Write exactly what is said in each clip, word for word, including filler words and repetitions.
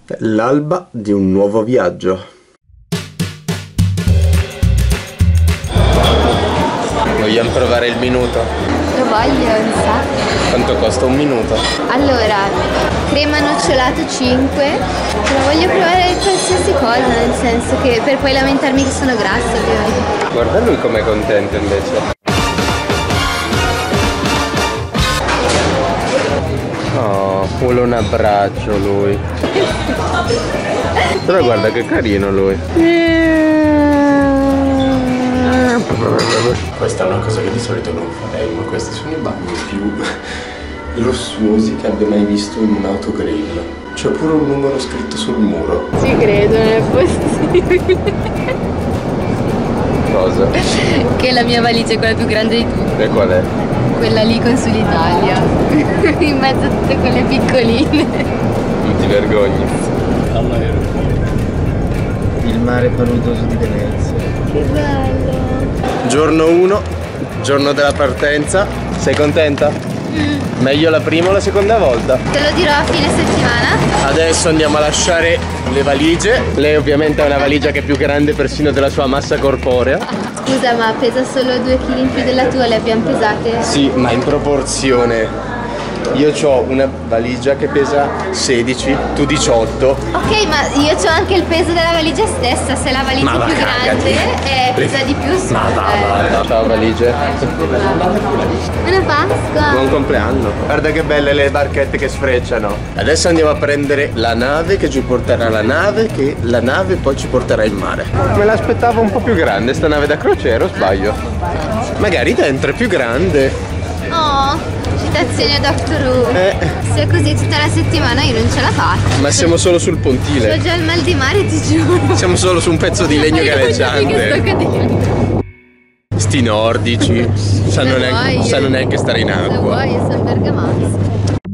L'alba di un nuovo viaggio. Vogliamo provare il minuto? Lo voglio, un sacco. Quanto costa un minuto? Allora, crema nocciolato cinque. Però voglio provare qualsiasi cosa, nel senso che per poi lamentarmi che sono grassa, ovviamente. Guarda lui com'è contento invece. Oh, vuole un abbraccio lui. Però guarda che carino lui. Questa è una cosa che di solito non farei, ma questi sono i bagni più lussuosi che abbia mai visto in un autogrill. C'è pure un numero scritto sul muro. Ci credo, non è possibile. Cosa? Che la mia valigia è quella più grande di tutte. E qual è? Quella lì con Sulitalia. In mezzo a tutte quelle piccoline. Non ti vergogni. Il mare paludoso di Venezia. Che bello. Giorno uno, giorno della partenza. Sei contenta? Mm. Meglio la prima o la seconda volta? Te lo dirò a fine settimana. Adesso andiamo a lasciare le valigie. Lei ovviamente ha una valigia che è più grande persino della sua massa corporea. Scusa, ma pesa solo due chili in più della tua, le abbiamo pesate? Sì, ma in proporzione. Io ho una valigia che pesa sedici, tu diciotto. Ok, ma io ho anche il peso della valigia stessa. Se la valigia Ma è più va, grande eh, pesa di più su. Ma va, va, va. Ciao valigie. Buona Pasqua. Buon compleanno. Guarda che belle le barchette che sfrecciano. Adesso andiamo a prendere la nave che ci porterà alla nave, che la nave poi ci porterà in mare. Me l'aspettavo un po' più grande sta nave da crociera, o sbaglio? Magari dentro è più grande. Oh, citazione Doctor Who. Eh. Se è così tutta la settimana io non ce la faccio. Ma siamo solo sul Ho pontile. già il mal di mare, ti giuro. Siamo solo su un pezzo di legno Che sto galleggiante. cadendo. Sti nordici sanno Se neanche, vuoi. sanno neanche stare in Se acqua. vuoi, io sono bergamasco.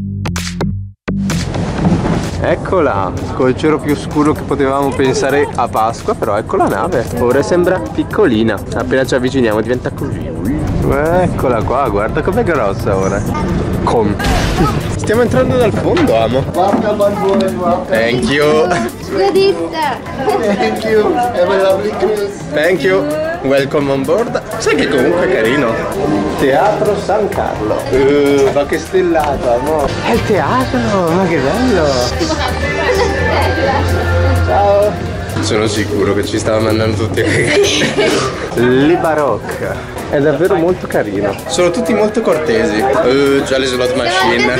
Eccola, col cielo più scuro che potevamo pensare a Pasqua, però ecco la nave. Ora sembra piccolina, appena ci avviciniamo diventa così. Eccola qua, guarda com'è grossa ora. Com. Stiamo entrando dal fondo, amo. Thank you. Good Easter. Thank you. Have a lovely cruise. Thank you. Welcome on board. Sai che comunque è carino. Teatro San Carlo. Uh, ma che stellato, amore. È il teatro, ma che bello. Ciao. Sono sicuro che ci stava mandando tutti a cagare. Le Barocca. È davvero molto carino. Sono tutti molto cortesi. Uh, già le slot machine.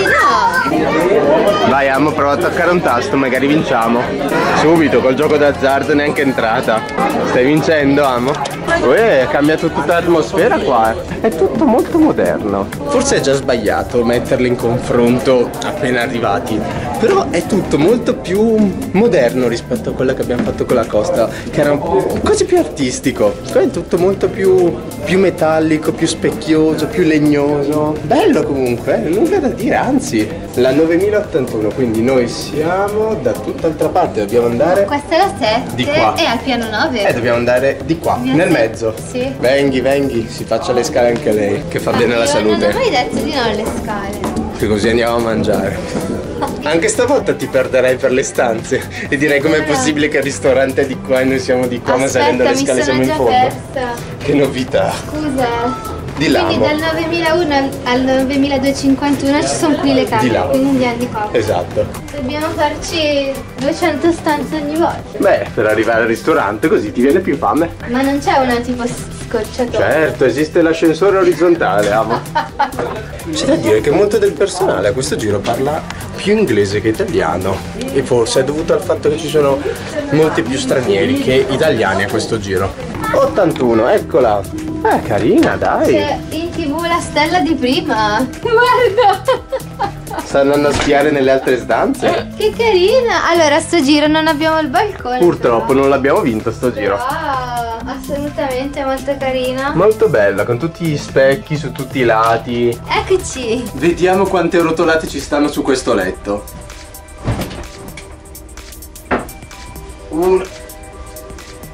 Vai, amo, prova a toccare un tasto, magari vinciamo. Subito, col gioco d'azzardo neanche entrata. Stai vincendo, amo? Uè, cambia tutta l'atmosfera qua. È tutto molto moderno. Forse è già sbagliato metterli in confronto appena arrivati. Però è tutto molto più moderno rispetto a quella che abbiamo fatto con la Costa, che era quasi più artistico. Qua è tutto molto più, più metallico, più specchioso, più legnoso. Bello comunque, nulla da dire, anzi. La novemilaottantuno, quindi noi siamo da tutt'altra parte, dobbiamo andare. Questa è la sette di qua. e al piano nove. Eh, dobbiamo andare di qua, Mia nel se- mezzo. Sì. Venghi, venghi, si faccia le scale anche lei, che fa bene alla Io salute. non ho mai detto di no alle scale. Che così andiamo a mangiare. Anche stavolta ti perderei per le stanze e direi com'è possibile che il ristorante è di qua e noi siamo di qua, ma salendo le scale siamo in già fondo. persa. Che novità. Scusa. Di là. Quindi dal novemilauno al, al novemiladuecentocinquantuno ci sono qui le Di camere, là. quindi andiamo di qua. Esatto. Dobbiamo farci duecento stanze ogni volta. Beh, per arrivare al ristorante così ti viene più fame. Ma non c'è una tipo scocciatoia? Certo, esiste l'ascensore orizzontale, amo. C'è da dire che molto del personale a questo giro parla più inglese che italiano. E forse è dovuto al fatto che ci sono molti più stranieri che italiani a questo giro. ottantuno, eccola. Eh, carina, dai. C'è in tv la stella di prima. Guarda. Sta andando a spiare nelle altre stanze. Che carina. Allora, a sto giro non abbiamo il balcone. Purtroppo non l'abbiamo vinto sto giro. Wow, assolutamente molto carina. Molto bella, con tutti gli specchi su tutti i lati. Eccoci. Vediamo quante rotolate ci stanno su questo letto. Un,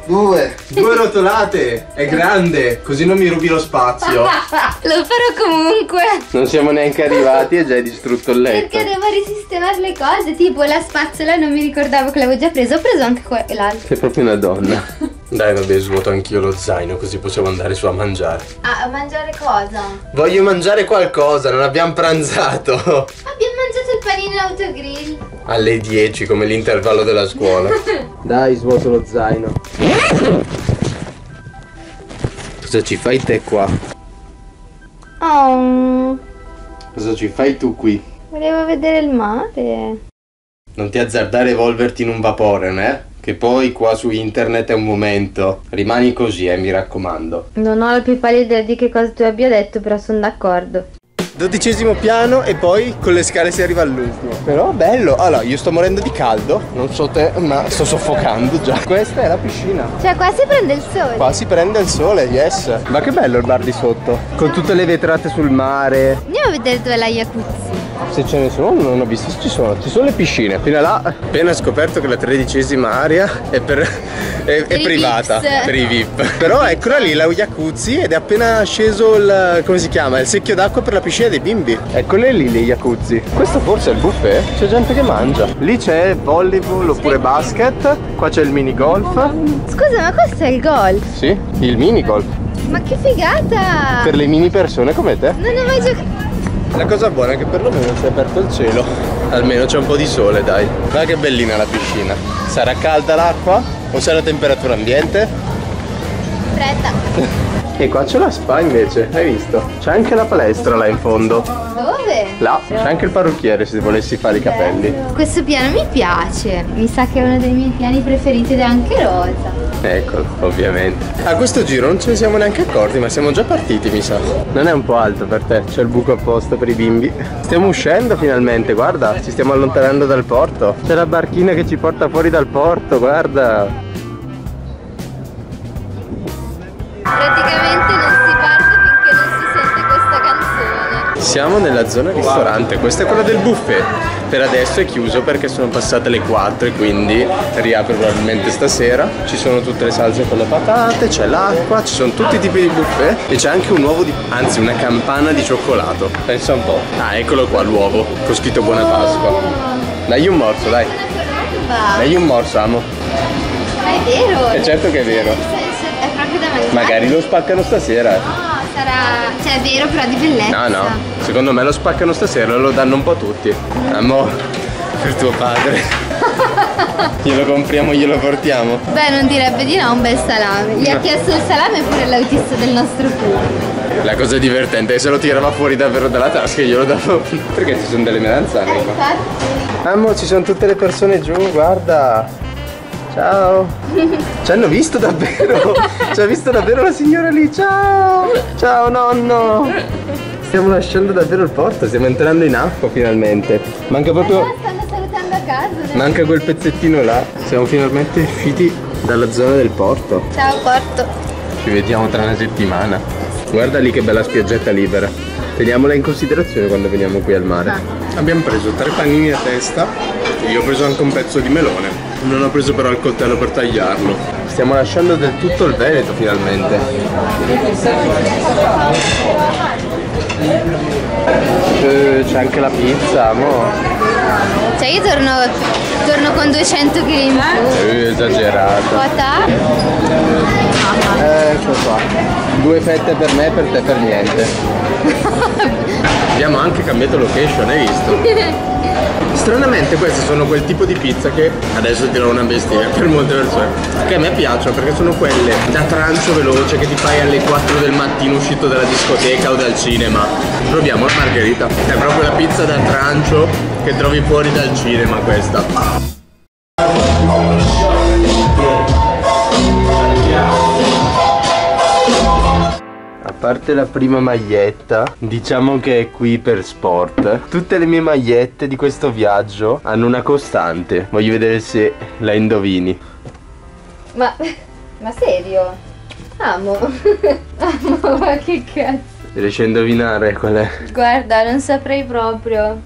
Due. Due rotolate. È grande, così non mi rubi lo spazio. Lo farò comunque. Non siamo neanche arrivati e già hai distrutto il letto. Perché devo risistemare le cose. Tipo la spazzola non mi ricordavo che l'avevo già preso. Ho preso anche quell'altro. Sei proprio una donna. Dai, vabbè, svuoto anch'io lo zaino, così possiamo andare su a mangiare. Ah, a mangiare cosa? Voglio mangiare qualcosa, non abbiamo pranzato. Abbiamo mangiato il panino in autogrill. Alle dieci, come l'intervallo della scuola. Dai, svuoto lo zaino. Cosa ci fai te qua? Oh, Cosa ci fai tu qui? volevo vedere il mare. Non ti azzardare a evolverti in un vapore, né? Che poi qua su internet è un momento. Rimani così, eh, mi raccomando. Non ho la più pallida idea di che cosa tu abbia detto, però sono d'accordo. Dodicesimo piano e poi con le scale si arriva all'ultimo. Però bello. Allora, io sto morendo di caldo. Non so te, ma sto soffocando già. Questa è la piscina. Cioè qua si prende il sole. Qua si prende il sole, yes. Ma che bello il bar di sotto. Con tutte le vetrate sul mare. Andiamo a vedere dove è la jacuzzi. Se ce ne sono, non ho visto se ci sono. Ci sono le piscine. Fino a là, appena scoperto che la tredicesima area è per è, è i privata V I Ps. per i V I P. Però eccola lì la jacuzzi ed è appena sceso il, come si chiama? Il secchio d'acqua per la piscina dei bimbi. Eccole lì le jacuzzi. Questo forse è il buffet. C'è gente che mangia. Lì c'è volleyball oppure basket. Qua c'è il mini golf. Scusa, ma questo è il golf? Sì, il mini golf. Ma che figata! Per le mini persone come te. Non ho mai giocato. La cosa buona è che perlomeno si è aperto il cielo. Almeno c'è un po' di sole, dai. Guarda che bellina la piscina. Sarà calda l'acqua? O sarà temperatura ambiente? Fredda. E qua c'è la spa invece, hai visto? C'è anche la palestra là in fondo. Dove? Là, c'è anche il parrucchiere se volessi fare i capelli. Questo piano mi piace. Mi sa che è uno dei miei piani preferiti ed è anche rosa. Eccolo, ovviamente. A questo giro non ce ne siamo neanche accorti, ma siamo già partiti, mi sa. Non è un po' alto per te, c'è il buco apposta per i bimbi. Stiamo uscendo finalmente, guarda, ci stiamo allontanando dal porto. C'è la barchina che ci porta fuori dal porto, guarda. Praticamente non si parte finché non si sente questa canzone. Siamo nella zona ristorante, questa è quella del buffet. Per adesso è chiuso perché sono passate le quattro e quindi riapre probabilmente stasera. Ci sono tutte le salse con le patate, c'è l'acqua, ci sono tutti i tipi di buffet e c'è anche un uovo di... anzi una campana di cioccolato. Pensa un po'. Ah, eccolo qua l'uovo, con scritto Buona Pasqua. Dagli un morso, dai. Dagli un morso, amo. Ma è vero? E certo che è vero. È proprio da mangiare. Magari lo spaccano stasera. No, sarà... cioè è vero però di bellezza. No, no, secondo me lo spaccano stasera e lo danno un po' tutti. Amo, per tuo padre. Glielo compriamo, glielo portiamo. Beh, non direbbe di no, un bel salame. Gli ha chiesto il salame pure l'autista del nostro pubblico. La cosa divertente è che se lo tirava fuori davvero dalla tasca e glielo davo. Perché ci sono delle melanzane Eh, qua. infatti. Amo, ci sono tutte le persone giù, guarda. Ciao. Ci hanno visto davvero. Ci ha visto davvero la signora lì. Ciao. Ciao nonno. Stiamo lasciando davvero il porto, stiamo entrando in acqua finalmente. Manca proprio... Ah, stanno salutando a casa. Manca quel pezzettino là. Siamo finalmente usciti dalla zona del porto. Ciao Porto. Ci vediamo tra una settimana. Guarda lì che bella spiaggetta libera. Teniamola in considerazione quando veniamo qui al mare. Ah. Abbiamo preso tre panini a testa. Io ho preso anche un pezzo di melone. Non ho preso però il coltello per tagliarlo. Stiamo lasciando del tutto il Veneto finalmente. Eh, c'è anche la pizza, mo. Cioè io torno, torno con duecento chili in più. Eh, esagerato. Quota? Ecco qua. Due fette per me e per te per niente. Abbiamo anche cambiato location, hai visto? Stranamente queste sono quel tipo di pizza che adesso dirò una bestia per molte persone, che a me piacciono perché sono quelle da trancio veloce che ti fai alle quattro del mattino uscito dalla discoteca o dal cinema. Proviamo la margherita. È proprio la pizza da trancio che trovi fuori dal cinema questa. A parte la prima maglietta, diciamo che è qui per sport. Tutte le mie magliette di questo viaggio hanno una costante. Voglio vedere se la indovini. Ma, ma serio? Amo. Amo, ma che cazzo. Riesci a indovinare qual è? Guarda, non saprei proprio.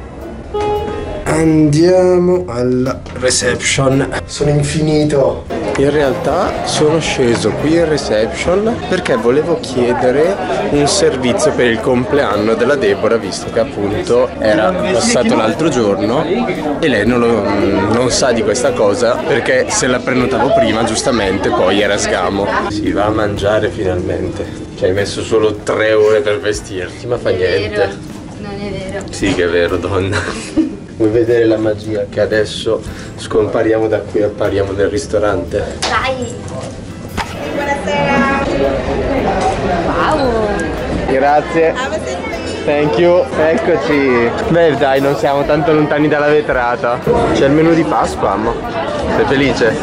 Andiamo alla reception. Sono infinito. In realtà sono sceso qui in reception perché volevo chiedere un servizio per il compleanno della Deborah, visto che appunto era passato l'altro giorno e lei non, lo, non sa di questa cosa, perché se la prenotavo prima giustamente poi era sgamo. Si va a mangiare finalmente. Ci hai messo solo tre ore per vestirti, ma fa niente. Non è vero. Sì che è vero, donna. Vuoi vedere la magia che adesso scompariamo da qui e appariamo nel ristorante? Dai! Buonasera! Wow! Grazie! Thank you! Eccoci! Beh dai, non siamo tanto lontani dalla vetrata. C'è il menù di Pasqua, ammo. Sei felice?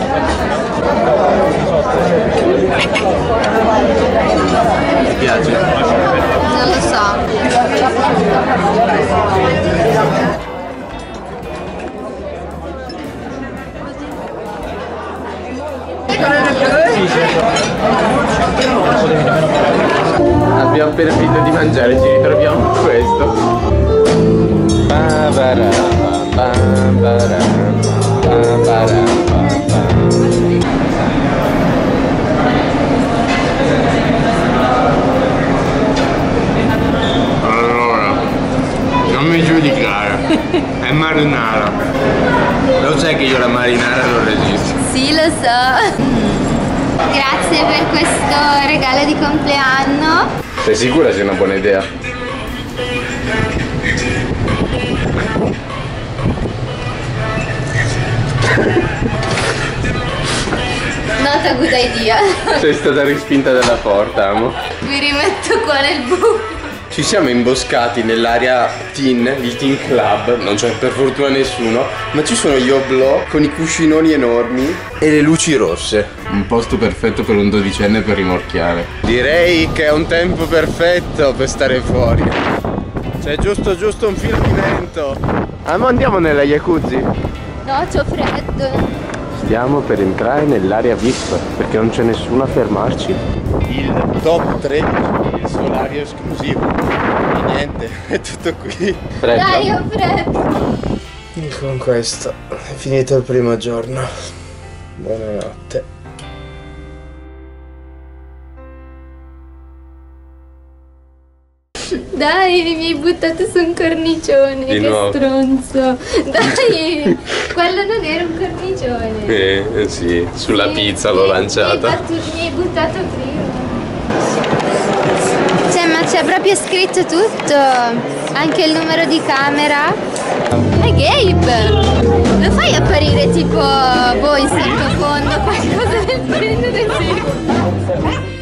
Ti piace? Non lo so. Abbiamo appena finito di mangiare, ci ritroviamo con questo. Allora, non mi giudicare, è marinara. Lo sai che io la marinara non resisto. Sì, lo so. Grazie per questo regalo di compleanno. Sei sicura sia una buona idea? Not a good idea. Sei stata respinta dalla porta, amo. Mi rimetto qua nel buco. Ci siamo imboscati nell'area teen, il teen club, non c'è per fortuna nessuno, ma ci sono gli oblò con i cuscinoni enormi e le luci rosse. Un posto perfetto per un dodicenne per rimorchiare. Direi che è un tempo perfetto per stare fuori. C'è giusto giusto un filo di vento. Ah, ma andiamo nella jacuzzi? No, c'ho freddo. Stiamo per entrare nell'area V I P perché non c'è nessuno a fermarci. Il top tredici, il solario esclusivo. E niente, è tutto qui. Freddo. Dai, ho freddo. E con questo è finito il primo giorno. Buonanotte. Dai, mi hai buttato su un cornicione, Di che nuovo. stronzo. Dai, quello non era un cornicione. Eh, sì, sulla Sì, pizza sì, l'ho Mi lanciata. hai, battuto, mi hai buttato prima. Cioè, ma c'è proprio scritto tutto. Anche il numero di camera. Ma Gabe, lo fai apparire tipo, boh, in sottofondo, qualcosa del genere, sì.